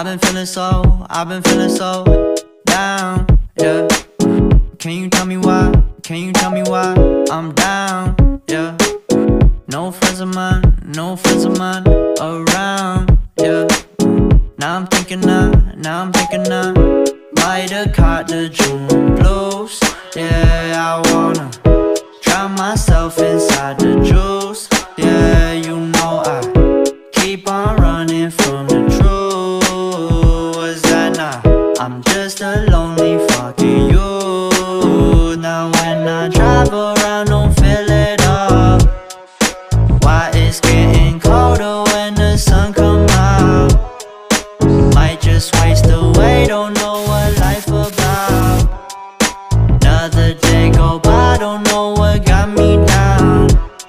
I've been feeling so down, yeah. Can you tell me why? Can you tell me why I'm down, yeah? No friends of mine, no friends of mine around, yeah. Now I'm thinking I might have caught the June blues. Yeah, I wanna drown myself inside the juice. Yeah, you know I keep on running from the truth. Was that not? I'm just a lonely fucking you. Now when I drive around, don't feel it all. Why it's getting colder when the sun come out? Might just waste away, don't know what life about. Another day go by, don't know what got me down.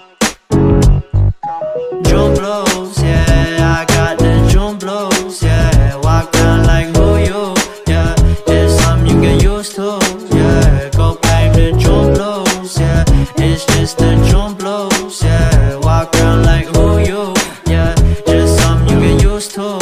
June blues, yeah, I got the June blues, yeah. Walk around like who you, yeah. It's something you get used to, yeah. Go blame the June blues, yeah. It's just the June blues, yeah. Walk around like who you, yeah. Just something you get used to.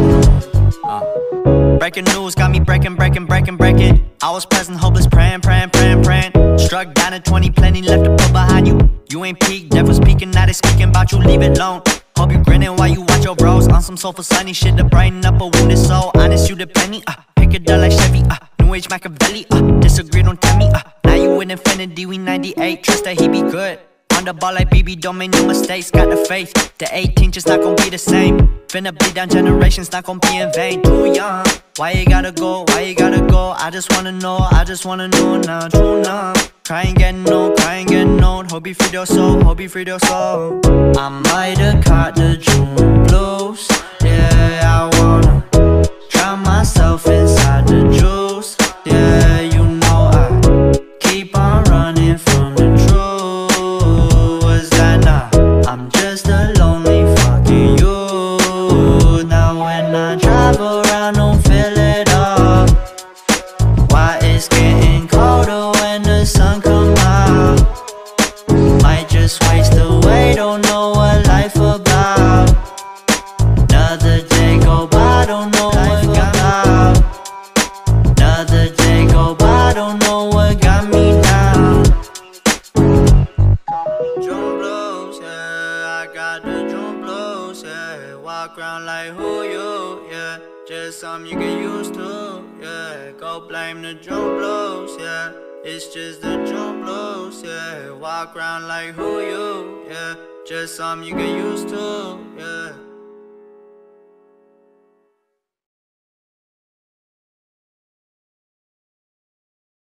Breaking news got me breaking. I was present, hopeless, praying. Struck down at 20, plenty left to put behind you. You ain't peaked, devil's speaking, now they speaking about you, leave it alone. Hope you grinning while you watch your bros on some soulful sunny shit to brighten up a wounded soul. Honest, you the penny, pick it up like Chevy, New Age Machiavelli, disagree, don't tell me, now you in infinity, we 98, trust that he be good. On the ball like BB, don't make no mistakes, got the faith. The 18 just not gon' be the same. Finna bleed down generations, not gon' be in vain. Too young, why you gotta go, why you gotta go? I just wanna know now, true now. Crying getting old, hope you freed your soul, I might have caught the June blues. Yeah, I wanna drown myself inside the juice. Yeah, you know I keep on running from the truth. Was that not? I'm just a lonely fucking you. Now when I drive around, don't feel it all. Why it's getting colder when the sun come out? Might just waste away, don't know what life about. Another day go by, don't know what got out. Another day go by, don't know what got me down. June blues, yeah, I got the June blues, yeah. Walk around like who you, yeah. Just something you get used to, yeah. Go blame the June blues, yeah. It's just the June blues, yeah. Walk around like who you, yeah. Just something you get used to, yeah.